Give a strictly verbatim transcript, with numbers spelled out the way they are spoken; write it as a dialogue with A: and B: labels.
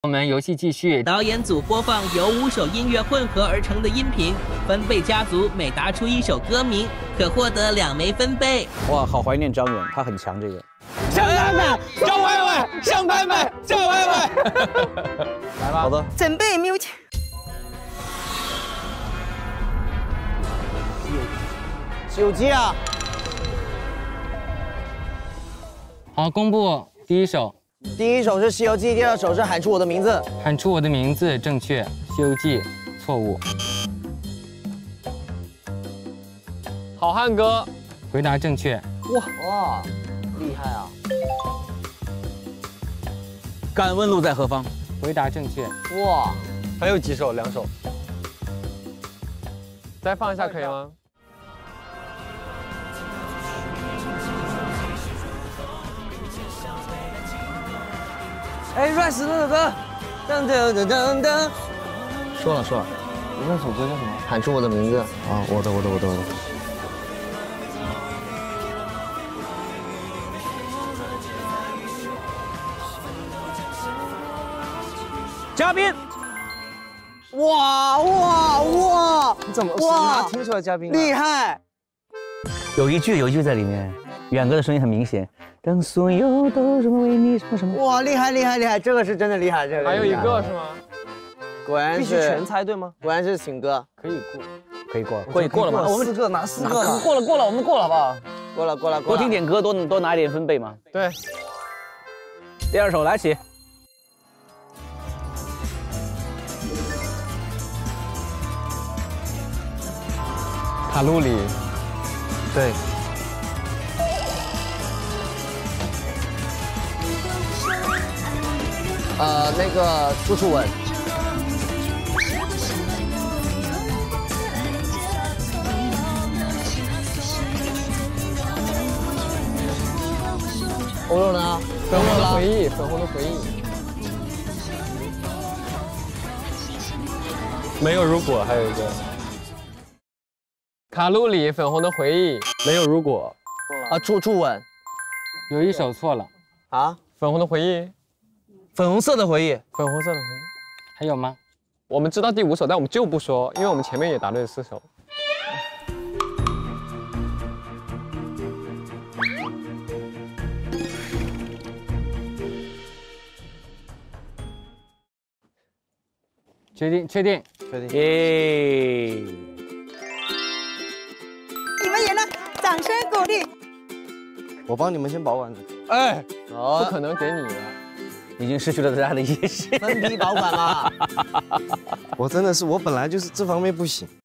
A: 我们游戏继续，
B: 导演组播放由五首音乐混合而成的音频，分贝家族每答出一首歌名，可获得两枚分贝。
C: 哇，好怀念张远，他很强这个。
D: 向拍拍，向拍拍，向拍拍，向拍拍。
C: 来吧，好的，
E: 准备 music。
D: 西游记啊！
A: 好，公布第一首。
D: 第一首是《西游记》，第二首是喊出我的名字。
A: 喊出我的名字，正确。《西游记》错误。
F: 好汉歌，
A: 回答正确。
D: 哇哇，厉害啊！
C: 敢问路在何方？
A: 回答正确。
D: 哇，
F: 还有几首？两首。再放一下可以吗？
D: 哎 ，Rise 那首歌，噔噔噔噔噔。说了说了，
F: 那首歌叫什么？
D: 喊出我的名字啊！我的我的我的我的。
C: 嘉宾，
D: 哇哇哇！你怎么哇听出来嘉宾？厉害！
C: 有一句有一句在里面，远哥的声音很明显。 当所有都是为你什么什么？
D: 哇，厉害厉害厉害！这个是真的厉害，这个
F: 还有一个是吗？
D: 果然是
C: 必须全猜对吗？
D: 果然是请歌，
F: 可以过，
C: 可以过，可以过了吗？
D: 我们四个拿四个了，
C: 过了过了，我们过了好不好？
D: 过了过了，
C: 多听点歌，多多拿一点分贝嘛。
F: 对。
C: 第二首来起。
F: 卡路里。
D: 对。 呃，那个处处吻，欧肉呢？
F: 粉红的回忆，粉红的回忆。没有如果，还有一个卡路里，粉红的回忆，没有如果。
D: 啊，处处吻，
A: 有一首错了
D: 啊，
F: 粉红的回忆。
D: 粉红色的回忆，
F: 粉红色的回忆，
A: 还有吗？
F: 我们知道第五首，但我们就不说，因为我们前面也答对了四首。
A: 确定，确定，
D: 确定。
C: 耶！
E: 你们赢了，掌声鼓励。
D: 我帮你们先保管。
F: 哎，
D: 哦，
F: 不可能给你了。
C: 已经失去了大家的野心，
D: 分批保管嘛。我真的是，我本来就是这方面不行。